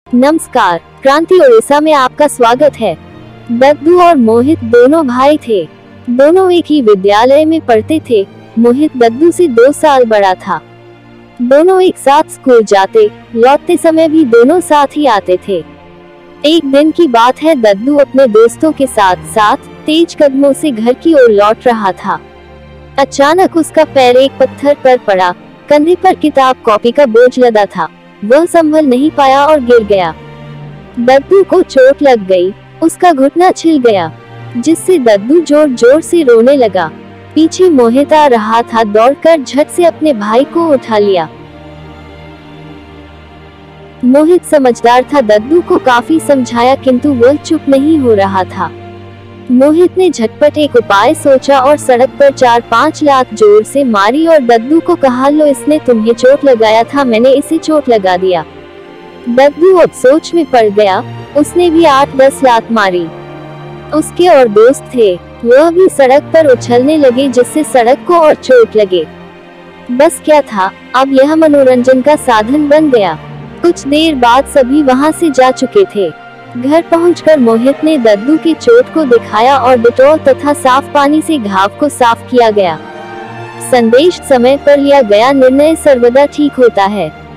नमस्कार, क्रांति ओडिशा में आपका स्वागत है। दद्दू और मोहित दोनों भाई थे। दोनों एक ही विद्यालय में पढ़ते थे। मोहित दद्दू से 2 साल बड़ा था। दोनों एक साथ स्कूल जाते, लौटते समय भी दोनों साथ ही आते थे। एक दिन की बात है, दद्दू अपने दोस्तों के साथ तेज कदमों से घर की ओर लौट रहा था। अचानक उसका पैर एक पत्थर पर पड़ा। कंधे पर किताब कॉपी का बोझ लदा था। वह संभल नहीं पाया और गिर गया। दद्दू को चोट लग गई। उसका घुटना छिल गया, जिससे दद्दू जोर जोर से रोने लगा। पीछे मोहित आ रहा था। दौड़कर झट से अपने भाई को उठा लिया। मोहित समझदार था। दद्दू को काफी समझाया, किंतु वह चुप नहीं हो रहा था। मोहित ने झटपट एक उपाय सोचा और सड़क पर 4-5 लात जोर से मारी और दद्दू को कहा, लो, इसने तुम्हें चोट लगाया था, मैंने इसे चोट लगा दिया। दद्दू अब सोच में पड़ गया। उसने भी 8-10 लात मारी। उसके और दोस्त थे, वह भी सड़क पर उछलने लगे, जिससे सड़क को और चोट लगे। बस क्या था, अब यह मनोरंजन का साधन बन गया। कुछ देर बाद सभी वहां से जा चुके थे। घर पहुंचकर मोहित ने दद्दू की चोट को दिखाया और डिटॉल तथा साफ पानी से घाव को साफ किया गया। संदेश: समय पर लिया गया निर्णय सर्वदा ठीक होता है।